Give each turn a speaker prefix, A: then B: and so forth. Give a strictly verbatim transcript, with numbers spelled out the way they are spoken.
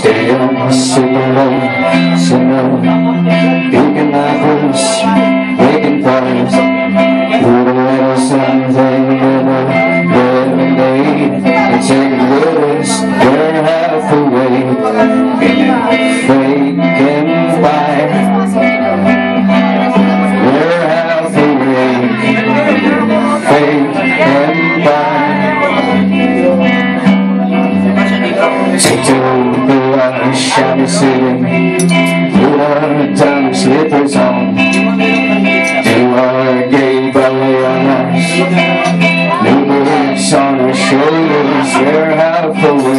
A: Stay on, super low, simmer, picking apples, making pies, put a little something in a lemonade, and take with us, we're half away, fake and buy, we're half away, fake and buy. Take to the shabby city, put our dumb slippers on, do our gay ballet on us, new boots on our shoulders, we're half away.